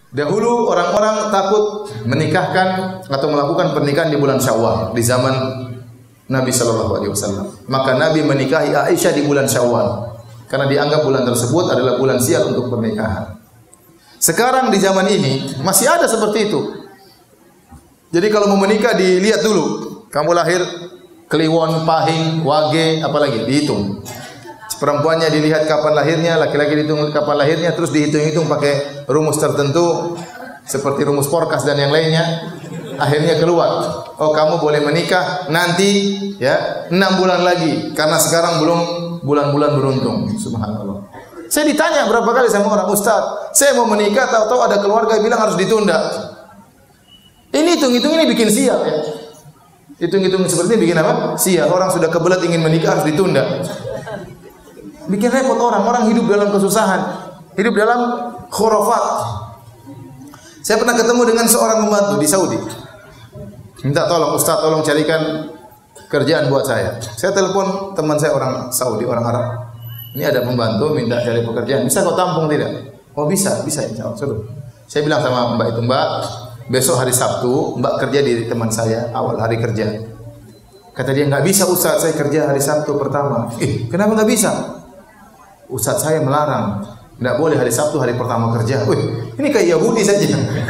Dahulu orang-orang takut menikahkan atau melakukan pernikahan di bulan Syawal di zaman Nabi sallallahu alaihi wasallam. Maka Nabi menikahi Aisyah di bulan Syawal karena dianggap bulan tersebut adalah bulan sial untuk pernikahan. Sekarang di zaman ini masih ada seperti itu. Jadi kalau mau menikah dilihat dulu. Kamu lahir Kliwon, Pahing, Wage, apalagi dihitung. Perempuannya dilihat kapan lahirnya, laki-laki dihitung kapan lahirnya, terus dihitung-hitung pakai rumus tertentu seperti rumus Porkas dan yang lainnya. Akhirnya keluar, oh kamu boleh menikah nanti ya 6 bulan lagi karena sekarang belum bulan-bulan beruntung. Subhanallah. Saya ditanya berapa kali sama orang, Ustaz, saya mau menikah tahu-tahu ada keluarga bilang harus ditunda. Ini hitung-hitung ini bikin sial ya. Hitung-hitung seperti ini bikin apa? Sial. Orang sudah kebelet ingin menikah harus ditunda. Bikin repot orang hidup dalam kesusahan, hidup dalam khurafat. Saya pernah ketemu dengan seorang pembantu di Saudi. Minta tolong, Ustaz, tolong carikan kerjaan buat saya. Saya telepon teman saya orang Saudi, orang Arab. Ini ada pembantu minta cari pekerjaan. Bisa kau tampung tidak? Oh bisa insya Allah. Saya bilang sama Mbak itu, Mbak, besok hari Sabtu Mbak kerja di teman saya awal hari kerja. Kata dia, nggak bisa Ustaz, saya kerja hari Sabtu pertama. Kenapa nggak bisa? Ustaz saya melarang, nggak boleh hari Sabtu hari pertama kerja. Ini kayak Yahudi saja.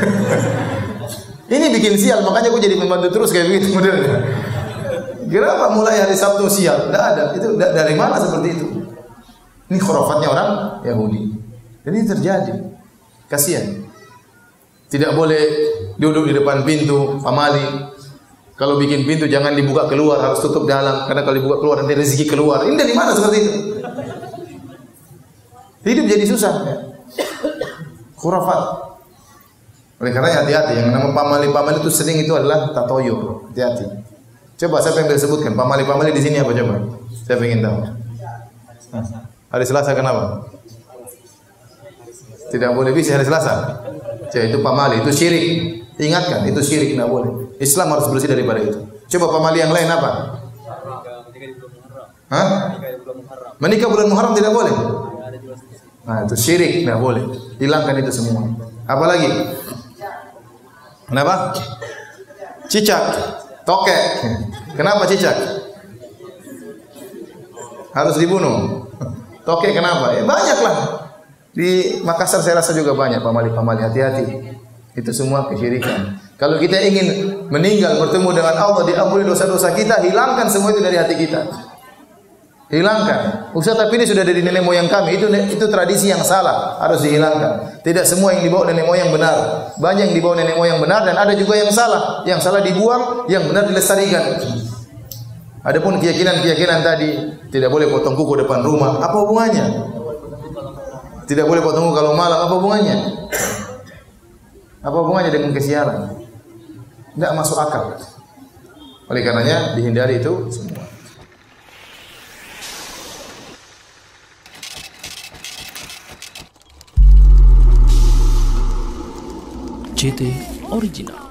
Ini bikin sial, makanya gue jadi pembantu terus kayak begitu modelnya. Kenapa mulai hari Sabtu sial? Nggak ada. Itu dari mana seperti itu? Ini khurafatnya orang Yahudi. Dan ini terjadi. Kasihan. Tidak boleh duduk di depan pintu pamali. Kalau bikin pintu jangan dibuka keluar, harus tutup dalam. Karena kalau dibuka keluar nanti rezeki keluar. Ini dari mana seperti itu? Hidup jadi susah. Ya. Khurafat. Oleh karena hati-hati. Yang nama pamali-pamali itu sering itu adalah tatoyur. Hati-hati. Coba siapa yang bisa sebutkan pamali-pamali di sini apa coba? Saya ingin tahu. Hari Selasa kenapa? Tidak boleh bisa hari Selasa. Jadi itu pamali, itu syirik. Ingatkan, itu syirik, tidak boleh. Islam harus bersih daripada itu. Coba pamali yang lain apa? Hah? Menikah bulan Muharram tidak boleh. Nah, itu syirik, tidak boleh. Hilangkan itu semua. Apalagi? Kenapa? Cicak, tokek. Kenapa cicak? Harus dibunuh. Tokek kenapa? Banyaklah. Di Makassar saya rasa juga banyak pamali-pamali, hati-hati. Itu semua kesyirikan. Kalau kita ingin meninggal bertemu dengan Allah, diampuni dosa-dosa kita, hilangkan semua itu dari hati kita. Hilangkan. Ustaz, tapi ini sudah dari nenek moyang kami. Itu tradisi yang salah, harus dihilangkan. Tidak semua yang dibawa nenek moyang benar. Banyak yang dibawa nenek moyang benar dan ada juga yang salah. Yang salah dibuang, yang benar dilestarikan. Adapun keyakinan tadi, tidak boleh potong kuku depan rumah. Apa hubungannya? Tidak boleh potong kuku kalau malam. Apa hubungannya? Apa hubungannya dengan kesialan? Tidak masuk akal. Oleh karenanya dihindari itu semua. JT Original.